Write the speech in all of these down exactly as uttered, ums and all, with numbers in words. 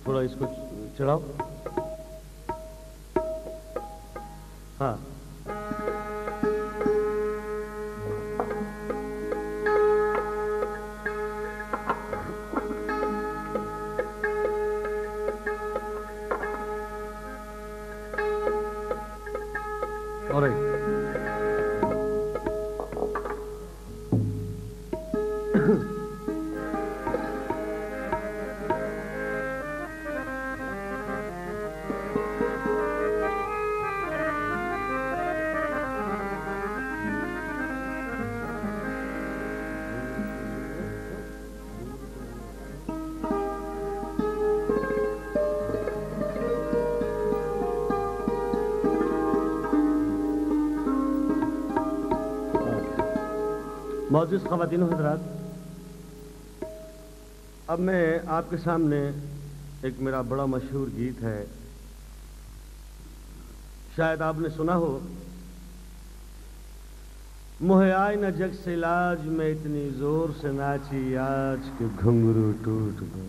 थोड़ा इसको चढ़ाओ। हाँ, और एक मौजूद ख़वातीन हज़रात, अब मैं आपके सामने एक मेरा बड़ा मशहूर गीत है, शायद आपने सुना हो। मोहे आए न जग से इलाज में इतनी जोर से नाची आज के घुंघरू टूट गए।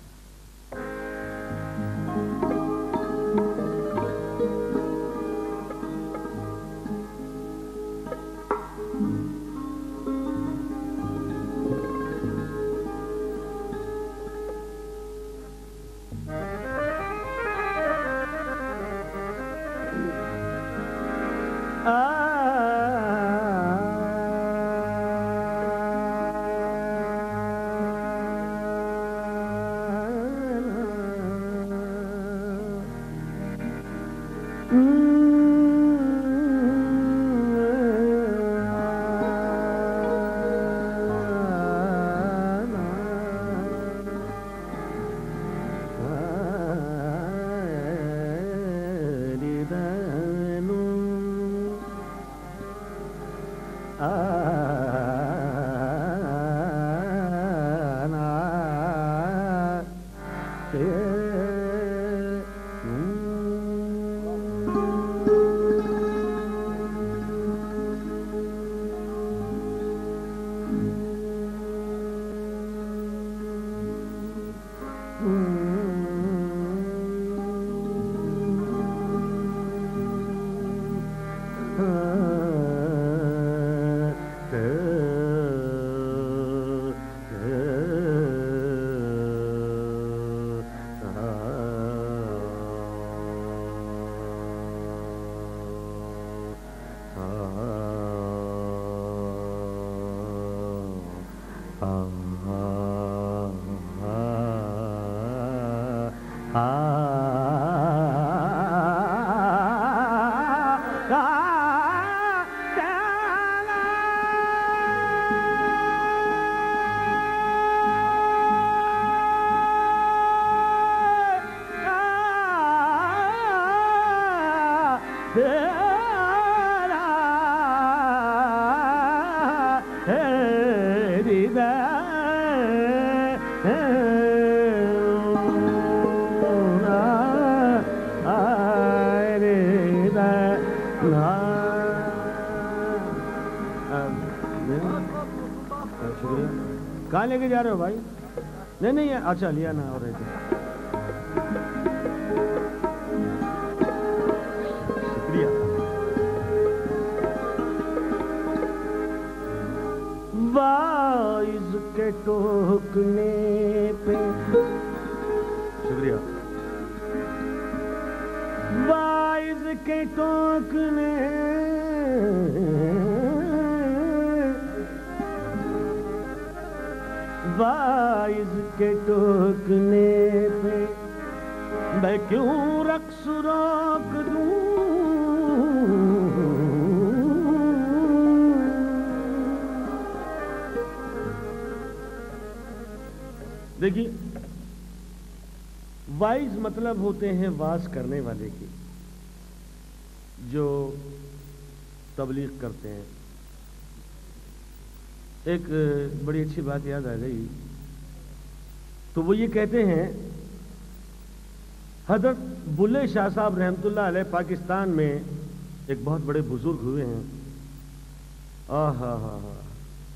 कहाँ लेके जा रहे हो भाई? नहीं नहीं, अच्छा लिया ना। और शुक्रिया। वाइज के टोकने पे शुक्रिया। वाइज के टोकने वाइज के टोकने पे मैं क्यों रक्स रोक दूं? देखिए, वाइज मतलब होते हैं वास करने वाले के, जो तबलीग करते हैं। एक बड़ी अच्छी बात याद आ गई, तो वो ये कहते हैं, हज़रत बुल्ले शाह साहब रहमतुल्लाह अलैह पाकिस्तान में एक बहुत बड़े बुजुर्ग हुए हैं। आहा हा हा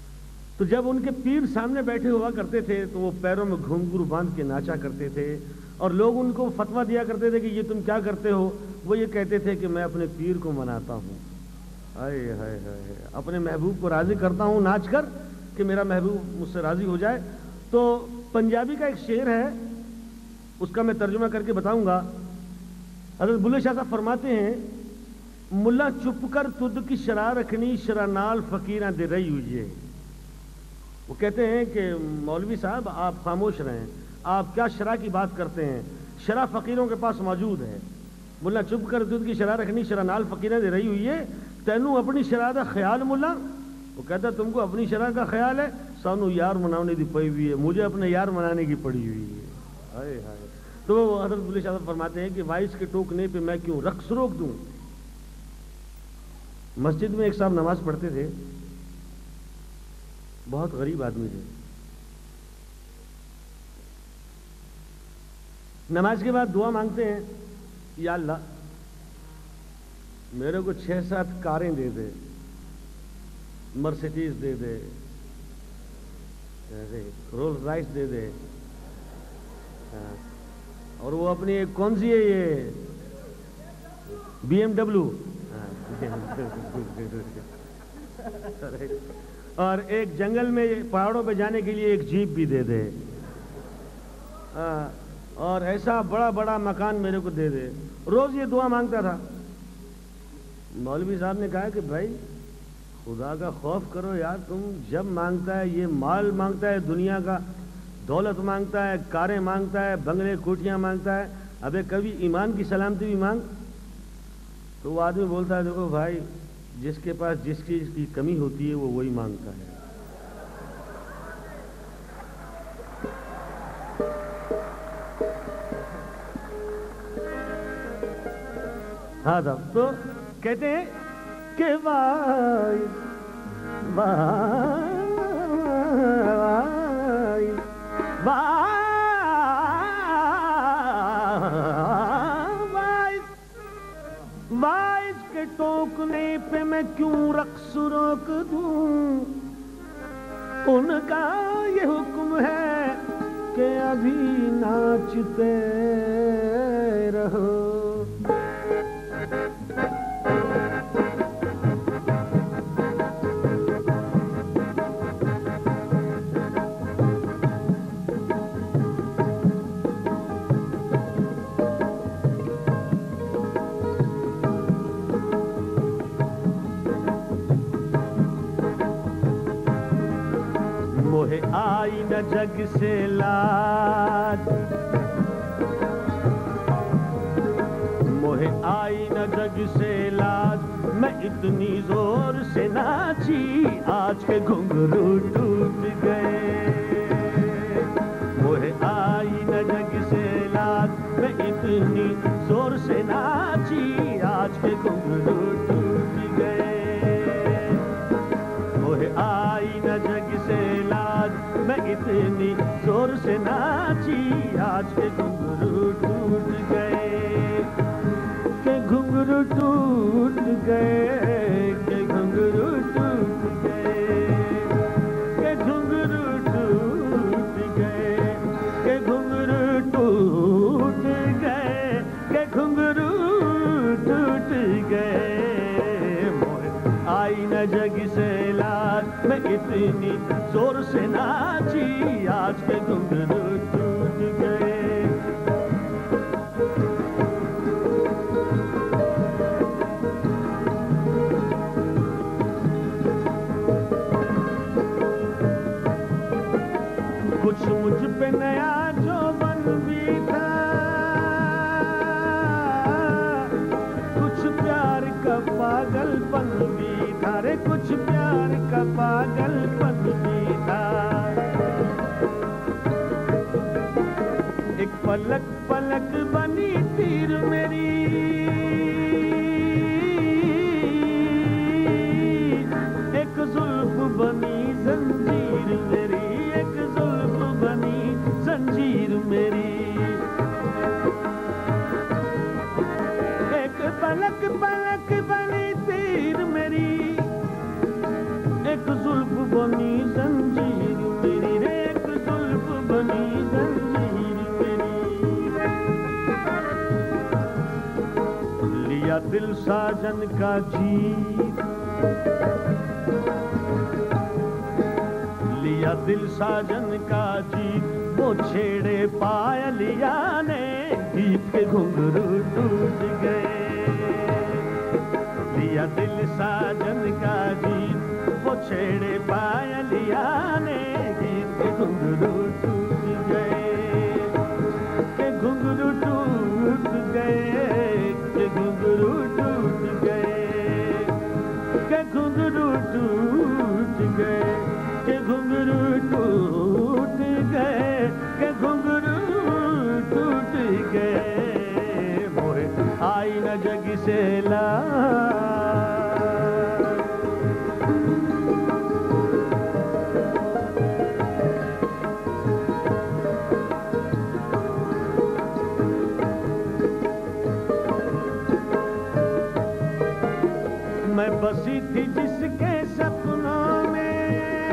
तो जब उनके पीर सामने बैठे हुआ करते थे तो वो पैरों में घुंघरू बांध के नाचा करते थे और लोग उनको फतवा दिया करते थे कि ये तुम क्या करते हो। वो ये कहते थे कि मैं अपने पीर को मनाता हूँ, हाय हाय हाय, अपने महबूब को राजी करता हूँ नाच कर कि मेरा महबूब मुझसे राजी हो जाए। तो पंजाबी का एक शेर है, उसका मैं तर्जुमा करके बताऊंगा। हज़रत बुल्ले शाह साहब फरमाते हैं, मुल्ला चुप कर तुद की शरा रखनी, शरा नाल फकीरा दे रही हुई है। वो कहते हैं कि मौलवी साहब आप खामोश रहें, आप क्या शरा की बात करते हैं, शरा फकीरों के पास मौजूद है। मुल्ला चुप कर तुद की शरा रखनी, शरा नाल फकीरा दे रही हुई है, तैनू अपनी शरा का ख्याल मुल्ला। वो कहता तुमको अपनी शरा का ख्याल है, सानू यार मनाने की पड़ी हुई है, मुझे अपने यार मनाने की पड़ी हुई है। हाय हाय। तो हज़रत बुल्ले शाह साहब फरमाते हैं कि वाइस के टोकने पे मैं क्यों रक्स रोक दूं। मस्जिद में एक साहब नमाज पढ़ते थे, बहुत गरीब आदमी थे। नमाज के बाद दुआ मांगते हैं, या अल्लाह मेरे को छह सात कारें दे दे, मर्सिडीज दे दे, रोल्स रॉयस दे दे, और वो अपनी एक कौन सी है ये बी एम डब्ल्यू, और एक जंगल में पहाड़ों पे जाने के लिए एक जीप भी दे दे, आ, और ऐसा बड़ा बड़ा मकान मेरे को दे दे। रोज ये दुआ मांगता था। मौलवी साहब ने कहा कि भाई खुदा का खौफ करो यार, तुम जब मांगता है ये माल मांगता है, दुनिया का दौलत मांगता है, कारें मांगता है, बंगले कोठियां मांगता है, अबे कभी ईमान की सलामती भी मांग। तो वो आदमी बोलता है देखो भाई, जिसके पास जिस चीज की कमी होती है वो वही मांगता है। हाँ साहब, तो कहते हैं कि वाई वाई वाई वाइस के टोकने पे मैं क्यों रक्स रोक दूं। उनका ये हुक्म है कि अभी नाचते रहो। मोहे आई न जग से लाज, मोहे आई न जग से लाज, मैं इतनी जोर से नाची आज के घुंघरू टूट गए। मोहे आई न जग से लाज, मैं इतनी जोर से नाची आज के घुंघरू टूट गए। मोहे आई न जग से लाज, मैं इतनी जोर से नाची आज के घुंघरू टूट गए, के घुंघरू टूट गए, के घुंघरू टूट गए, के घुंघरू टूट गए, के घुंघरू टूट गए, के घुंघरू टूट गए। मोहे आई न जग से लाज, मैं इतनी जोर से नाची आज के घुंघरू टूट गए। कुछ मुझ पे नया जो बन भी था, कुछ प्यार का पागलपन भी था रे, कुछ प्यार का पागलपन भी था। एक पलक पलक बनी तीर मेरी, एक जुल्फ बनी जंजीर मेरी, एक जुल्फ बनी जंजीर मेरी। एक पलक पलक बनी तीर मेरी, एक जुल्फ बनी जंजीर मेरी रे, एक जुल्फ बनी जंजीर मेरी। दिल साजन का जीत, लिया दिल साजन का जीत, वो छेड़े पायलिया ने, गीत के घुंघरू टूट गए। लिया दिल साजन का जीत, वो छेड़े पायलिया ने, गीत के घुंघरू टूट गए, के घुंघरू टूट गए, के घुंघरू टूट गए, के घुंघरू टूट गए, के घुंघरू टूट गए, के घुंघरू टूट गए, मोहे आई न जग से ला। मैं बसी थी जिसके सपनों में,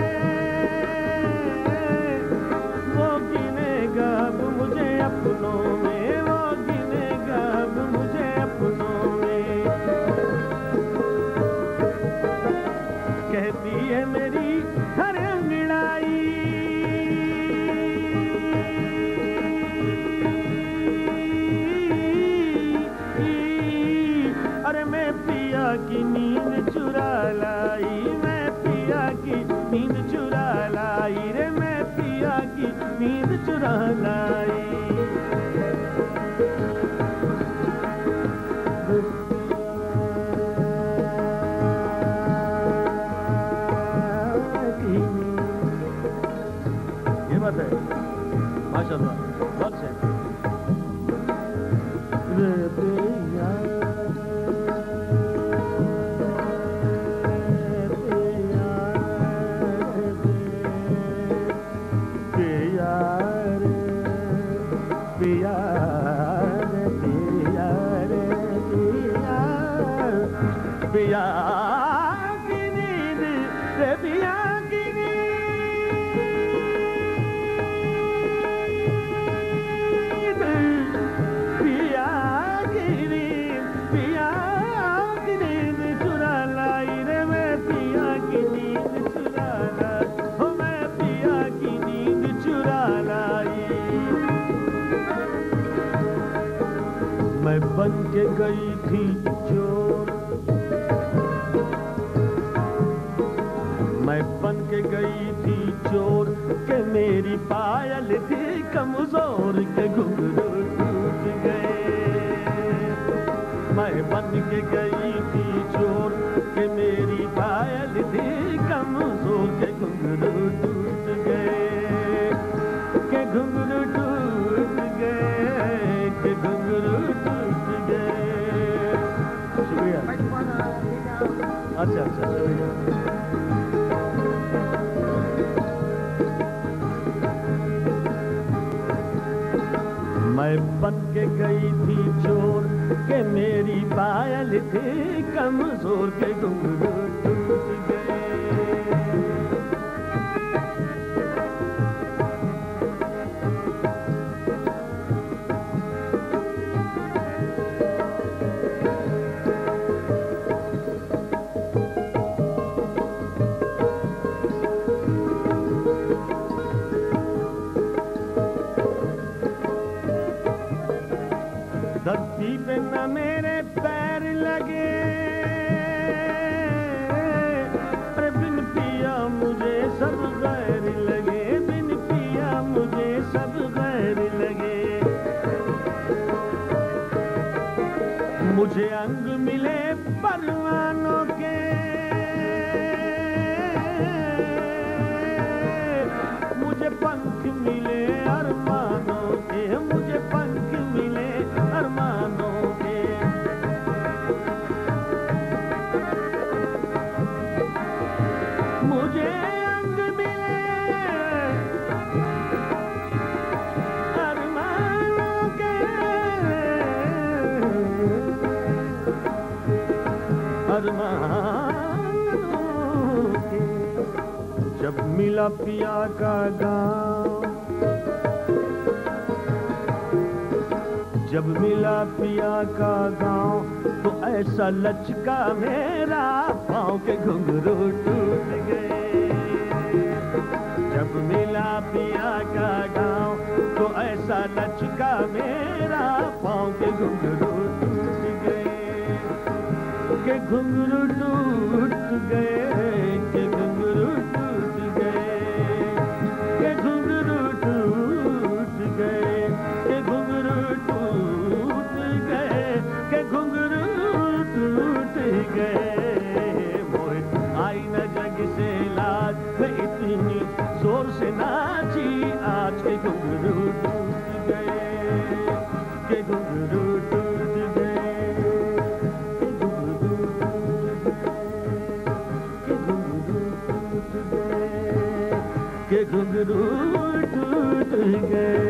वो गिनेगा अब मुझे अपनों में, वो गिनेगा अब मुझे अपनों में। कहती है मेरी हर अंगड़ाई, अरे मैं पिया की नींद चुरा लाई, मैं पिया की नींद चुरा लाई रे, मैं पिया की नींद चुरा लाई। ये बात है, माशाअल्लाह, बहुत से पिया की नींद रे, पिया की नींद, पिया की नींद, पिया की नींद चुरा लाई रे, मैं पिया की नींद चुरा लाई, हो मैं पिया की नींद चुरा लाई। मैं बन के गई थी चोर, मैं बन के गई थी चोर, के मेरी पायल थी कमजोर, के घुंघरू टूट गए। मैं बन के गई थी चोर, के मेरी पायल थी कमजोर, के घुंघरू टूट गए, के घुंघरू टूट गए, के घुंघरू टूट गए। शुक्रिया। अच्छा अच्छा शुक्रिया। मैं बन के गई थी चोर, के मेरी पायल थी कमजोर, के घुंघरू टूट गए। धरती पे न मेरे पैर लगे, अरे बिन पिया मुझे सब गैर लगे, बिन पिया मुझे सब गैर लगे। मुझे अंग मिले परवानों के, मुझे पंख मिले अरमानों के, मुझे पंख मिले अरमानों के। मुझे अंग मिले अरमानों के, अरमानों के। जब मिला पिया का गाँव, जब मिला पिया का गाँव तो ऐसा लचका मेरा पाँव के घुंघरू टूट गए। जब मिला पिया का गाँव तो ऐसा लचका मेरा पाँव के घुंघरू टूट गए, के घुंघरू टूट गए, के घुंघरू टूट गए, के घुंघरू टूट गए, के घुंघरू टूट गए, के घुंघरू टूट गए। मोए आई न जग से लाज, मैं इतनी जोर से नाची आज के घुंघरू टूट गए, के घुंघरू टूट गए, के घुंघरू टूट गए, के घुंघरू टूट गए।